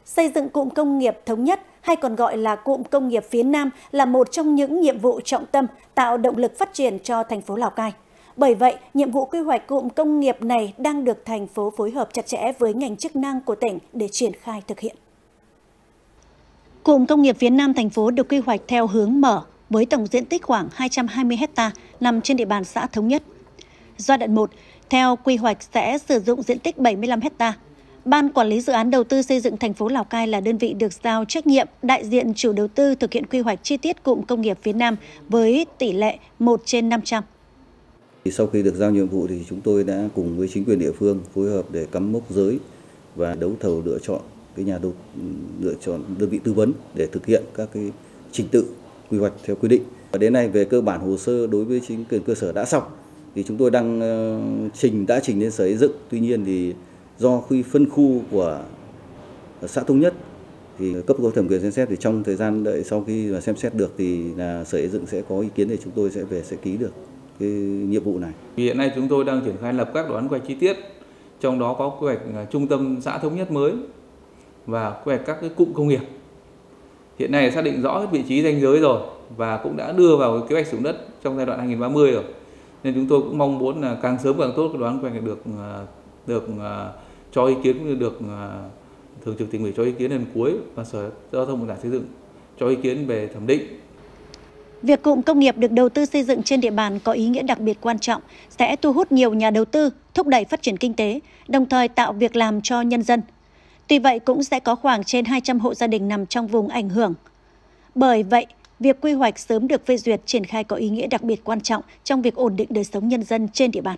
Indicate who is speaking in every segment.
Speaker 1: Xây dựng cụm công nghiệp thống nhất hay còn gọi là cụm công nghiệp phía Nam là một trong những nhiệm vụ trọng tâm tạo động lực phát triển cho thành phố Lào Cai. Bởi vậy, nhiệm vụ quy hoạch cụm công nghiệp này đang được thành phố phối hợp chặt chẽ với ngành chức năng của tỉnh để triển khai thực hiện. Cụm công nghiệp phía Nam thành phố được quy hoạch theo hướng mở với tổng diện tích khoảng 220 ha nằm trên địa bàn xã Thống Nhất. Giai đoạn 1, theo quy hoạch sẽ sử dụng diện tích 75 ha. Ban Quản lý Dự án Đầu tư xây dựng thành phố Lào Cai là đơn vị được giao trách nhiệm đại diện chủ đầu tư thực hiện quy hoạch chi tiết cụm công nghiệp phía Nam với tỷ lệ 1/500.
Speaker 2: Sau khi được giao nhiệm vụ thì chúng tôi đã cùng với chính quyền địa phương phối hợp để cắm mốc giới và đấu thầu lựa chọn lựa chọn đơn vị tư vấn để thực hiện các cái trình tự quy hoạch theo quy định. Và đến nay về cơ bản hồ sơ đối với chính quyền cơ sở đã xong thì chúng tôi đang đã trình lên Sở Xây dựng. Tuy nhiên thì do phân khu của xã Thống Nhất thì cấp có thẩm quyền xem xét, thì trong thời gian đợi sau khi mà xem xét được thì là Sở Xây dựng sẽ có ý kiến để chúng tôi sẽ ký được cái nhiệm vụ này.
Speaker 3: Hiện nay chúng tôi đang triển khai lập các đoán quy hoạch chi tiết, trong đó có quy hoạch trung tâm xã Thống Nhất mới và quy hoạch các cái cụm công nghiệp. Hiện nay xác định rõ hết vị trí ranh giới rồi và cũng đã đưa vào kế hoạch sử dụng đất trong giai đoạn 2030 rồi. Nên chúng tôi cũng mong muốn là càng sớm càng tốt cái đoán quy hoạch được cho ý kiến, cũng như được Thường trực Tỉnh ủy cho ý kiến lần cuối và Sở Giao thông Vận tải Xây dựng cho ý kiến về thẩm định.
Speaker 1: Việc cụm công nghiệp được đầu tư xây dựng trên địa bàn có ý nghĩa đặc biệt quan trọng, sẽ thu hút nhiều nhà đầu tư, thúc đẩy phát triển kinh tế, đồng thời tạo việc làm cho nhân dân. Tuy vậy cũng sẽ có khoảng trên 200 hộ gia đình nằm trong vùng ảnh hưởng. Bởi vậy, việc quy hoạch sớm được phê duyệt triển khai có ý nghĩa đặc biệt quan trọng trong việc ổn định đời sống nhân dân trên địa bàn.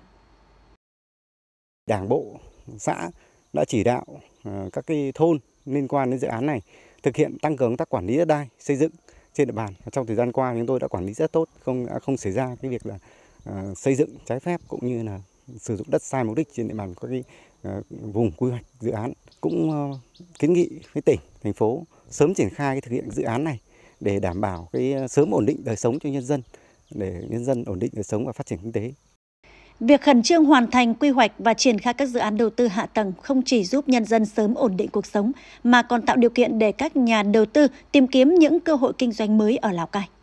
Speaker 4: Đảng bộ xã đã chỉ đạo các cái thôn liên quan đến dự án này thực hiện tăng cường công tác quản lý đất đai, xây dựng trên địa bàn. Trong thời gian qua chúng tôi đã quản lý rất tốt, không xảy ra cái việc là xây dựng trái phép cũng như là sử dụng đất sai mục đích trên địa bàn các cái vùng quy hoạch dự án. Cũng kiến nghị với tỉnh, thành phố sớm triển khai thực hiện dự án này để đảm bảo cái sớm ổn định đời sống cho nhân dân, để nhân dân ổn định đời sống và phát triển kinh tế.
Speaker 1: Việc khẩn trương hoàn thành quy hoạch và triển khai các dự án đầu tư hạ tầng không chỉ giúp nhân dân sớm ổn định cuộc sống mà còn tạo điều kiện để các nhà đầu tư tìm kiếm những cơ hội kinh doanh mới ở Lào Cai.